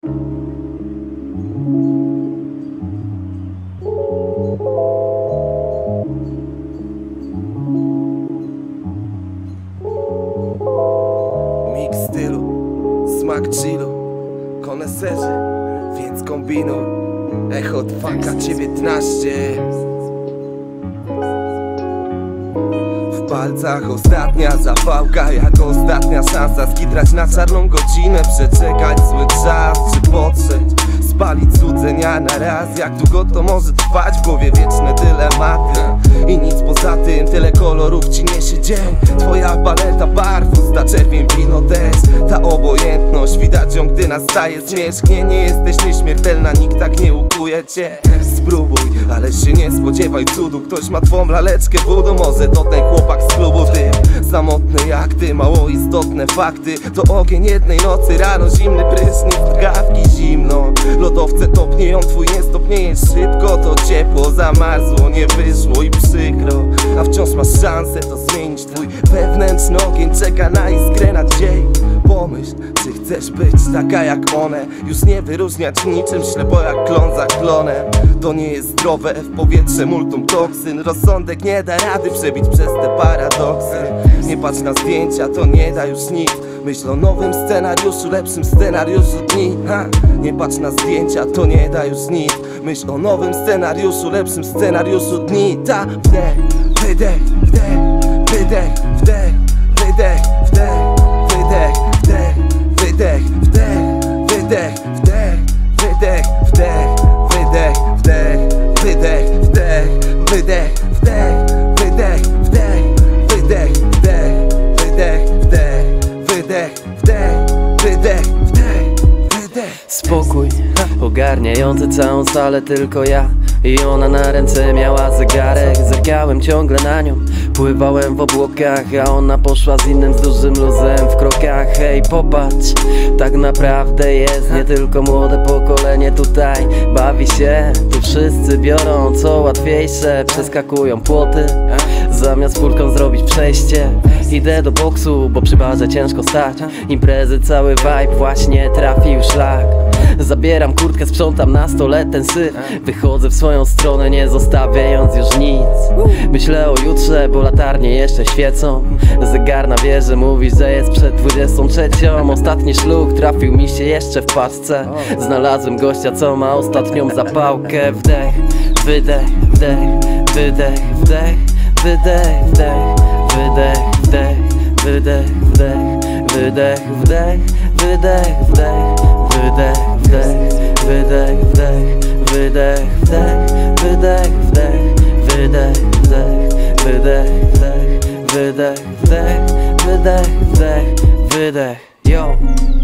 Mix stylu, smak chillu, koneserze, więc kombinuj. Echo Faka 19. W palcach ostatnia zapałka, jak ostatnia szansa skitrać na czarną godzinę, przeczekać zły czas czy potrzeć, spalić złudzenia na raz. Jak długo to może trwać? W głowie wieczne dylematy i nic poza tym, tyle kolorów ci niesie dzień. Twoja paleta barw, usta czerwień, wino też. Ta obojętność, widać ją gdy nastaje zmierzch. Nie jesteś nieśmiertelna, nikt tak nie ukuje cię. Spróbuj, ale się nie spodziewaj cudu. Ktoś ma twą laleczkę budu, może to ten chłopak z klubu. Ty, samotny jak ty, mało istotne fakty. To ogień jednej nocy, rano zimny prysznic, drgawki zimno. Lodowce topnieją, twój nie stopnieje szybko. To ciepło zamarzło, nie wyszło i przykro. A wciąż masz szansę to zmienić. Twój wewnętrzny ogień czeka na iskrę nadziei. Pomyśl, czy chcesz być taka jak one, już nie wyróżniać niczym ślepo jak klon za klonem. To nie jest zdrowe, w powietrze multum toksyn. Rozsądek nie da rady przebić przez te paradoksy. Nie patrz na zdjęcia, to nie da już nic. Myśl o nowym scenariuszu, lepszym scenariuszu dni. Nie patrz na zdjęcia, to nie da już nic. Myśl o nowym scenariuszu, lepszym scenariuszu dni. Ta wdech, wydech, wdech, wydech, wdech, wydech, wdech, wydech, wdech, wydech, wdech, wydech, wdech, wydech, wdech, wydech, wdech, wydech, wdech, wydech, wdech, wydech, wdech, wydech, wdech, wydech, wdech, wydech, wdech, wydech, wdech, wydech. Spokój, ogarniający całą salę tylko ja i ona na ręce miała zegarek. Zerkałem ciągle na nią, pływałem w obłokach, a ona poszła z innym z dużym luzem w krokach. Hej, popatrz, tak naprawdę jest nie tylko młode pokolenie tutaj bawi się. Tu wszyscy biorą co łatwiejsze, przeskakują płoty, zamiast furką zrobić przejście. Idę do boksu, bo przy barze ciężko stać. Imprezy, cały vibe właśnie trafił szlak. Zabieram kurtkę, sprzątam na stole ten syf. Wychodzę w swoją stronę, nie zostawiając już nic. Myślę o jutrze, bo latarnie jeszcze świecą. Zegar na wieży mówi, że jest przed 23. Ostatni szluk trafił mi się jeszcze w paczce. Znalazłem gościa, co ma ostatnią zapałkę. Wdech, wydech, wdech, wydech, wdech, wydech, wdech, wydech, wdech, wydech, wdech, wydech, wdech, wydech, wdech, wydech, wdech, wydech, wdech, wydech, wdech, wydech, wdech, wydech, wdech, wydech, wdech, wydech, wdech, wydech, wdech, wydech, yo.